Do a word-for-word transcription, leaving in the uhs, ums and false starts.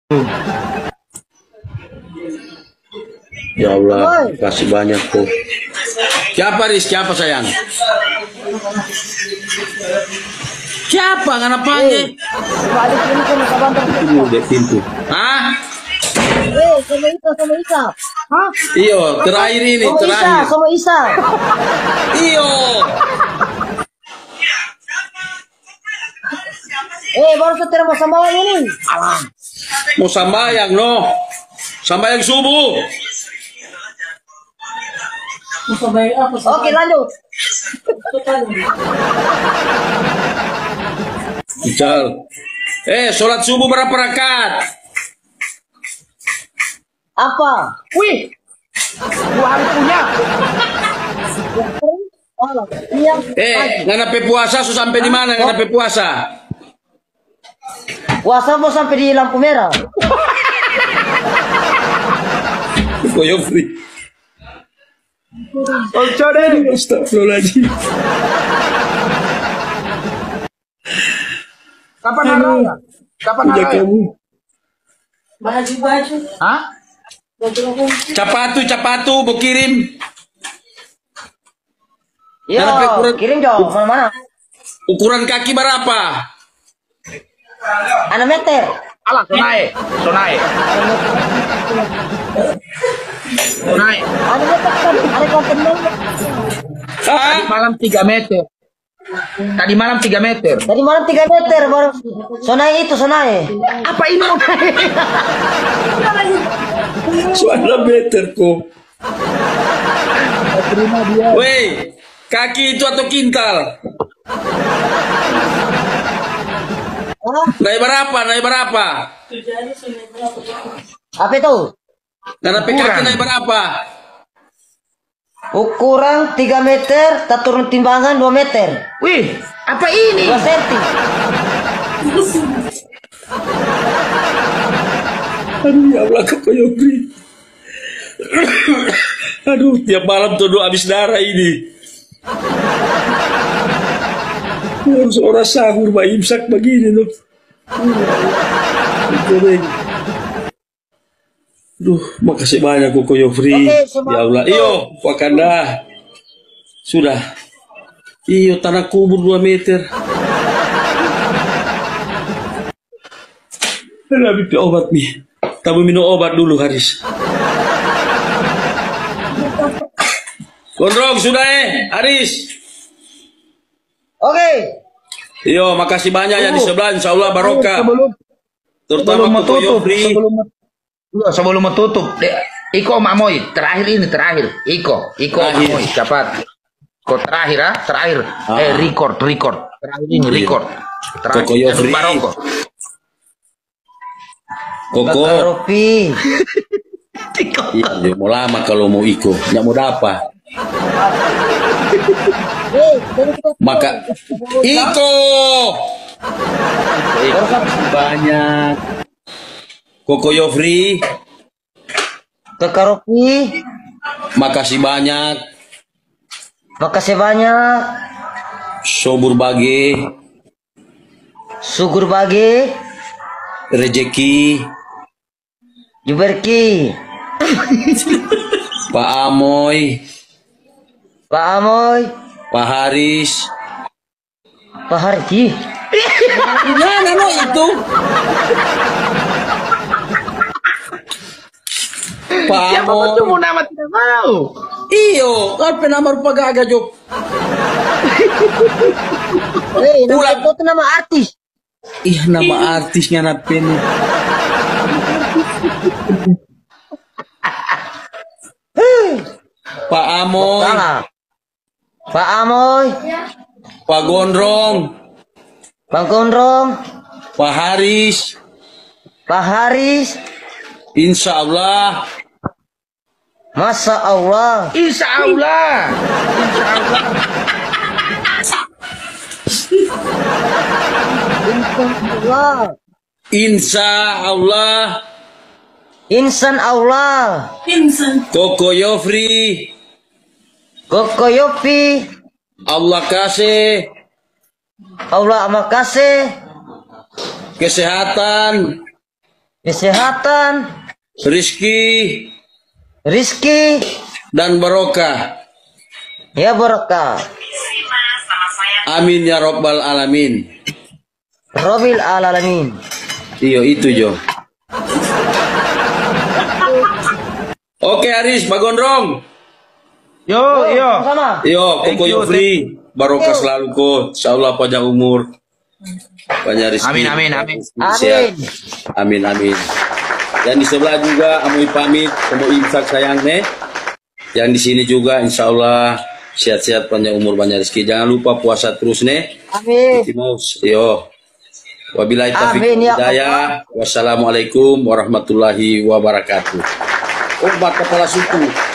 Ya Allah, kasih banyak kok. Siapa Riz? Siapa sayang? Siapa? Kenapa panggil? Udah pintu. Hah? Eh, sama Isa, sama Isa. Hah? Iyo, terakhir ini, sama terakhir. Isa, sama Isa. Iyo. Eh, baru setir mau sambayang ini. Alah. Mau sambayang, no. Sambayang subuh. Oke, lanjut. Bical. Eh, sholat subuh berapa rakaat? Apa? Wih, gua hari punya. Oh, iya. Eh, nganape puasa, so sampai di mana nganape puasa? Puasa mau sampai di lampu merah. Koyo free. Oh, coba. Astagfirullahaladzim. Kapan hari? Kapan Punya hari? kamu. Baju-baju. Hah? Capatu, capatu, mau kirim. Iya, Nganape ukuran- kirim dong, mana-mana. Ukuran kaki berapa? Anak meter. Alah, sonai, sonai, sonai. Anak meter kan, ada konten dong. Hah? Tadi malam tiga meter. Tadi malam tiga meter. Dari malam tiga meter baru. Sonai itu, sonai. Apa ini? Suara meter kok. Weh, kaki itu atau kintal? Hah? Naik berapa? Naik berapa? Apa itu? Nganape kaki naik berapa? Ukuran tiga meter, tak turun timbangan dua meter. Wih, apa ini? dua senti. Aduh, ya Allah, kok Yobri. Aduh, tiap malam tuh habis darah ini. Harus orang sahur, Pak imsak begini loh. Duh, makasih banyak Koko Yofri. Oke, semangat. Ya Allah, iyo, Wakanda. Sudah. Iyo, tanah kubur dua meter. Lebih obat nih. Kamu minum obat dulu, Haris. Gondrong, sudah eh, Haris. Oke. Iyo, makasih banyak yang di sebelah, insya Allah barokah. Sebelum Terutama sebelum Koko menutup, Yofri. sebelum Iya, sebelum menutup, De- Iko Mamoy, terakhir ini terakhir, Iko, Iko Terakhir. Mamoy, cepat. Kok terakhir ah, terakhir, Ah. eh record, record, terakhir ini Iya. record, terakhir. Koko Yofri. Baroko. Koko. Ropi. Iya, dia mau lama kalau mau Iko, nggak mau dapat. Eh, jadi kita Maka Iko. Banyak. Koko Yofri, Kakak Ropi. makasih banyak. Makasih banyak. Sobur bagi Syukur bagi. rezeki Juberki. Pak Amoy, Pak Amoy. Pak Haris. Pak Harji. Gimana no itu? Pak Siapa Amoy. bertemu nama tidak mau. Iyo, kan nama rupa gagah Jok. Eh, nama Ulang. itu nama artis. Ih, nama artisnya napin. Pak Amoy, Salah. Pak Amoy. Pak Gondrong, Bang Gondrong. Pak Haris. Pak Haris. Insya Allah. Masya Allah. Insya Allah, Insya Allah. Allah. Insya Allah. Insan Allah. Koko Yofri. Koko Yopi. Allah kasih Allah makasih. kesehatan, kesehatan, rizki, rizki, dan barokah. ya berkah. Amin ya robbal alamin. Robil alamin. Iyo itu Jo. Oke Aris, Bagondrong. Yo, yo. Sama. Yo, Thank koko you, Yofri. Barokah selalu ko. Insyaallah panjang umur. Banyak rezeki. Amin, amin, amin. Sehat. Amin, amin. Dan di sebelah juga Amoy pamit, Amoy imsak sayang nih. Yang di sini juga insya Allah sehat-sehat panjang umur banyak rezeki. Jangan lupa puasa terus nih. Amin. Timus, yo. Wabillahi taufiq Amin, ya hidayah. Wassalamualaikum warahmatullahi wabarakatuh. Obat kepala suku.